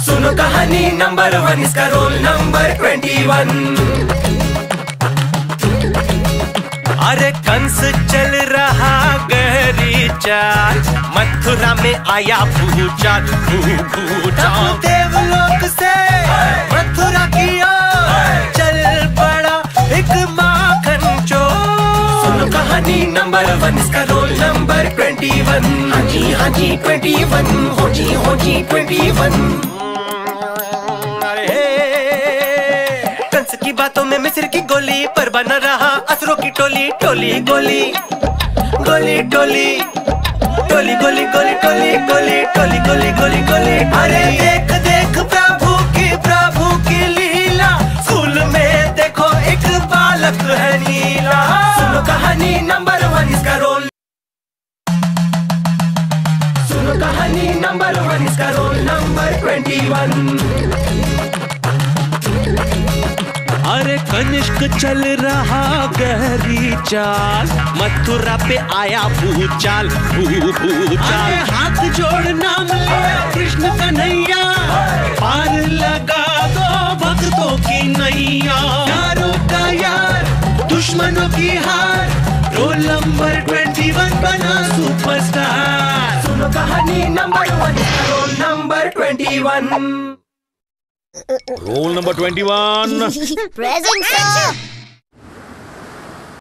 सुनो कहानी नंबर 1, इसका रोल नंबर 21। अरे कंस चल रहा गहरी चाल, मथुरा में आया भूचाल। भूचाल देवलोक से मथुरा की ओर चल पड़ा एक माखन चोर। सुनो कहानी नंबर 1, इसका रोल नंबर 21। हाँ जी 21, हो जी 21। कंस की बातों में मिस्र की गोली पर बना रहा असुरों की टोली। टोली गोली गोली टोली टोली गोली गोली टोली गोली टोली गोली गोली गोली। अरे देख देख प्रभु की लीला, स्कूल में देखो एक बालक है नीला। सुनो कहानी नंबर 1, इसका रोल। सुनो कहानी नंबर 1, इसका रोल नंबर 21। अरे कनिष्क चल रहा गहरी चाल, मथुरा पे आया भूचाल। भूचाल हाथ जोड़ नाम लिया कृष्ण कन्हैया, पार लगा दो भक्तों की नैया। यारों का यार दुश्मनों की हार, रोल नंबर 21 बना सुपरस्टार। सुनो कहानी number 1, roll number 21। Roll number 21। Present sir.